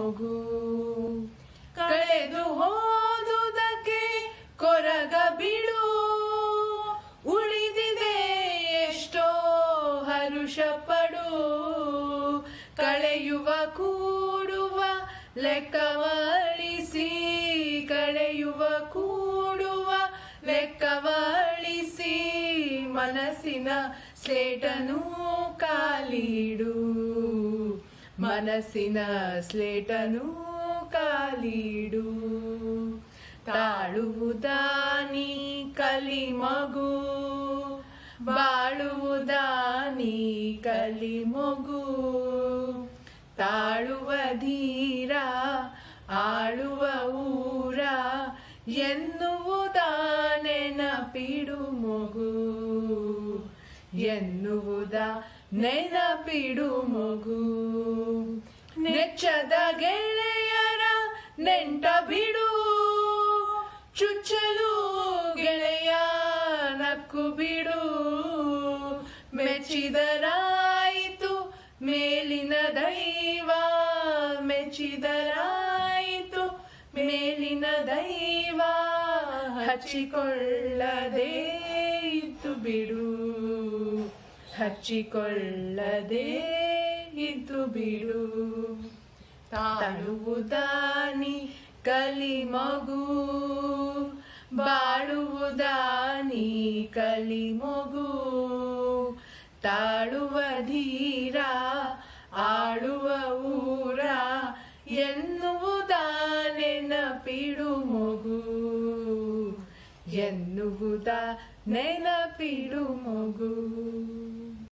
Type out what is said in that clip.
ಮಗು. ಕಳೆದು ಹೋದುದಕ್ಕೆ ಕೊರಗ ಬಿಡು, ಉಳಿದಿದೆ ಎಷ್ಟೋ ಹರುಷ ಪಡು. ಕಳೆಯುವ ಕೂಡುವ ಲೆಕ್ಕವಳಿಸಿ, ಕಳೆಯುವ ಕೂಡುವ ಲೆಕ್ಕವಳಿಸಿ, ಮನಸ್ಸಿನ ಸ್ಲೇಟನು ಕಾಲಿಡು, ಮನಸ್ಸಿನ ಸ್ಲೇಟನು ಕಾಲಿಡು. ತಾಳುವುದಾ ನೀ ಕಲಿ ಮಗು, ಬಾಳುವುದಾ ನೀ ಕಲಿ ಮಗು. ತಾಳುವ ಧೀರ ಆಳುವ ಊರ ಎನ್ನುವುದಾ ನೆನಪಿಡು ಮಗು, ಎನ್ನುವುದಾ ನೆನಪಿಡು ಮಗು. ನೆಚ್ಚದ ಗೆಳೆಯರ ನೆಂಟ ಬಿಡು, ಚುಚ್ಚಲು ಗೆಳೆಯ ನಕ್ಕು ಬಿಡು. ಮೆಚ್ಚಿದರಾಯಿತು ಮೇಲಿನ ದೈವ, ಮೆಚ್ಚಿದರಾಯಿತು ಮೇಲಿನ ದೈವ. ಹಚ್ಚಿಕೊಳ್ಳದೆ ಇದ್ದು ಬಿಡು, ಹಚ್ಚಿಕೊಳ್ಳದೆ ಇದ್ದು ಬಿಡು. ತಾಳುವುದಾ ನೀ ಕಲಿ ಮಗು, ಬಾಳುವುದಾ ನೀ ಕಲಿ ಮಗು. ತಾಳುವ ಧೀರ ಆಳುವ ಊರ ಎನ್ನುವುದಾ ನೆನಪಿಡು ಮಗು, ಎನ್ನುವುದಾ ನೆನಪಿಡು ಮಗು.